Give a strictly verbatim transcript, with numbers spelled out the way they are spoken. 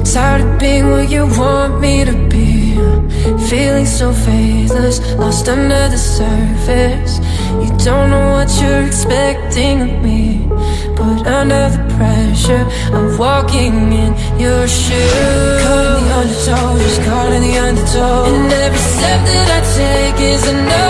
Tired of being what you want me to be, feeling so faithless, lost under the surface. You don't know what you're expecting of me, but under the pressure of walking in your shoes, caught in the undertow, just caught in the undertow. And every step that I take is another